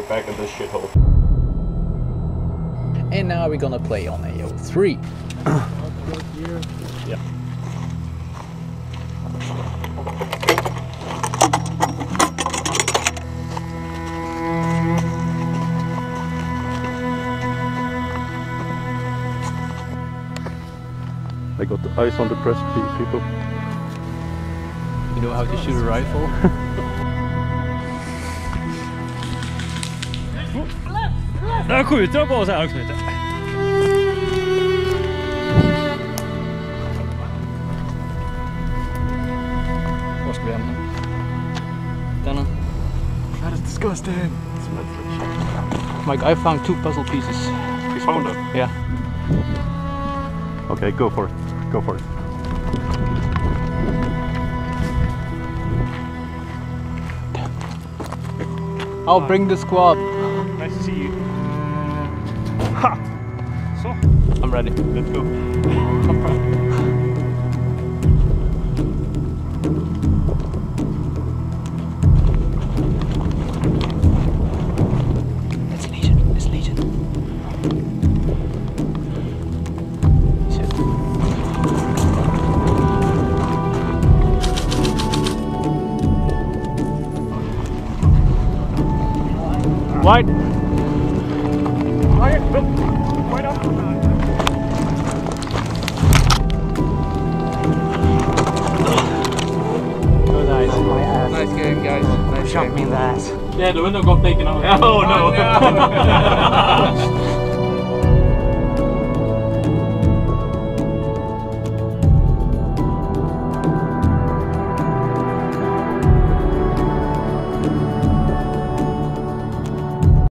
we're back in this shithole. And now we're gonna play on AO3. Yeah. I got the eyes on the press, people. You know how to shoot a rifle? Där skjuter jag på så här också lite. Var ska vi hämta? Denna? That is disgusting. Mike, I found 2 puzzle pieces. You found them? Yeah. Okay, go for it. Go for it. I'll bring the squad. Nice to see you. Ha! Så. I'm ready. Let's go. It's Legion. It's Legion. Shit. Wide. Oh, nice. Nice game, guys. Nice Shot game. me in the ass. Yeah, the window got taken out. Oh no!